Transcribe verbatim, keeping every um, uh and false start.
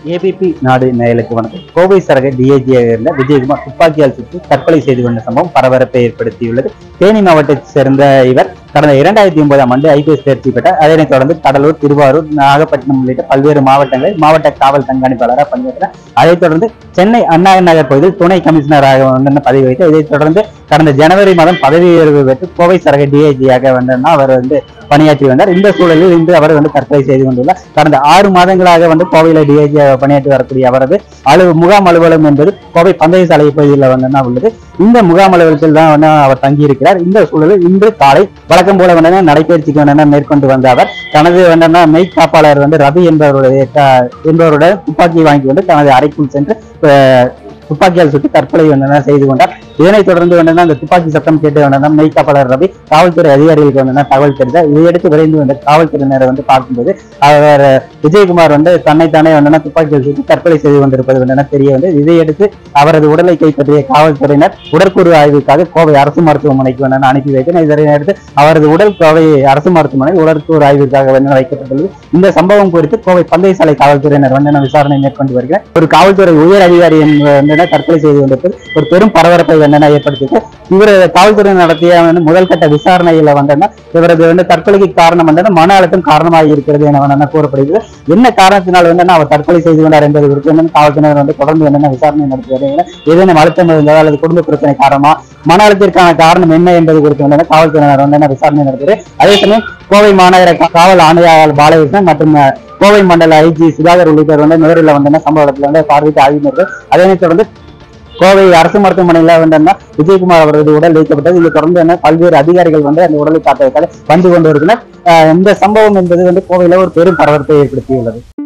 ABP நாடு நேயலுக்கு வணக்கம். கோவை சரக டிஐஜியாக இருந்த விஜயகுமார் துப்பாக்கியால் சுட்டு தற்கொலை செய்து கொண்ட சம்பவம் பரபரப்பை ஏற்படுத்தியுள்ளது. தேனி மாவட்டத்தை சேர்ந்த இவர் கடந்த இரண்டாயிரத்தி ஒன்பதாம் ஆண்டு ஐபிஎஸ் தேர்ச்சி பெற்றார். அதனைத் தொடர்ந்து கடலூர், திருவாரூர், நாகப்பட்டினம் உள்ளிட்ட பல்வேறு மாவட்டங்களில் மாவட்ட காவல் கண்காணிப்பாளராக பணியாற்றினார். அதைத் தொடர்ந்து சென்னை அண்ணா நகர் பகுதியில் துணை கமிஷனராக வந்து பதவி வைத்து இதைத் தொடர்ந்து கடந்த ஜனவரி மாதம் பதவி உயர்வு பெற்று கோவை சரக டிஐஜியாக வந்தா அவர் வந்து பணியாற்றி வந்தார். இந்த சூழலில் இன்று அவர் வந்து தற்கொலை செய்து கொண்டுள்ளார். கடந்த ஆறு மாதங்களாக வந்து கோவையில டிஐஜியாக பணியாற்றி வரக்கூடிய அவரது அலு முகாம் அலுவலகம் என்பது கோவை பந்தய சாலை பகுதியில் வந்து உள்ளது. இந்த முகாம் அலுவலகத்தில் தான் வந்து அவர் தங்கியிருக்கிறார். இந்த சூழலில் இன்று காலை வழக்கம் போல வந்து நடைபயிற்சிக்கு வந்து மேற்கொண்டு வந்த அவர் தனது வந்து மெய் காப்பாளர் வந்து ரவி என்பவருடைய என்பவருடைய துப்பாக்கி வாங்கி கொண்டு தனது அறைக்குள் சென்று துப்பாக்கியால் சுட்டு தற்கொலை வந்து செய்து கொண்டார். இதனைத் தொடர்ந்து வந்து அந்த துப்பாக்கி சத்தம் கேட்டு வந்து மெய் காப்பாளர் ரவி காவல்துறை அதிகாரிகளுக்கு வந்து தகவல் தெரிந்தார். இதையடுத்து விரைந்து வந்த காவல்துறையினரை வந்து பார்க்கும்போது அவர் விஜயகுமார் வந்து தன்னைத்தானே வந்து துப்பாக்கியால் சுட்டு தற்கொலை செய்து கொண்டிருப்பது வந்து தெரிய வந்தது. இதையடுத்து அவரது உடலை கைப்பற்றிய காவல்துறையினர் உடற்கூறு ஆய்வுக்காக கோவை அரசு மருத்துவமனைக்கு வந்து அனுப்பி வைத்தனர். இதனையடுத்து அவரது உடல் கோவை அரசு மருத்துவமனை உடற்கூறு ஆய்வுக்காக வந்து வைக்கப்பட்டுள்ளது. இந்த சம்பவம் குறித்து கோவை பந்தய சாலை காவல்துறையினர் வந்து விசாரணை மேற்கொண்டு வருகிறார். ஒரு காவல்துறை உயர் அதிகாரி வந்து தற்கொலை செய்து கொண்டிருப்பது ஒரு பெரும் பரபரப்பை வந்து ஏற்படுத்திட்டு இவர் காவல்துறை நடத்திய முதல் கட்ட விசாரணையில வந்து இவரது வந்து தற்கொலைக்கு காரணம் வந்து மன அழுத்தம் காரணமாக இருக்கிறது என கூறப்படுகிறது. என்ன காரணத்தினால் வந்து அவர் தற்கொலை செய்து கொண்டார் என்பது குறித்து வந்து காவல்துறையினர் வந்து தொடர்ந்து என்னென்ன விசாரணை நடத்துவது, ஏதேனும் அழுத்தம் இருந்தால் அல்லது குடும்ப பிரச்சனை காரணமா, மன அழுத்திற்கான காரணம் என்ன என்பது குறித்து வந்து காவல்துறையினர் வந்து விசாரணை நடத்துவது. அதே சமயம் கோவை மாநகர காவல் ஆணையாளர் பாலகிருஷ்ணன் மற்றும் கோவை மண்டல ஐஜி சுதாகர் உள்ளிட்டோர் வந்து நேரில் வந்து சம்பவ இடத்துல வந்து பார்வையிட்டு ஆய்வு. அதனைத் தொடர்ந்து கோவை அரசு மருத்துவமனையில வந்து விஜயகுமார் அவரது உடல் வைக்கப்பட்டது. இதை தொடர்ந்து பல்வேறு அதிகாரிகள் வந்து அந்த உடலை காப்பதற்காக வந்து கொண்டு இருக்கிறார். இந்த சம்பவம் என்பது வந்து கோவையில ஒரு பெரும் பரபரப்பை ஏற்படுத்தியுள்ளது.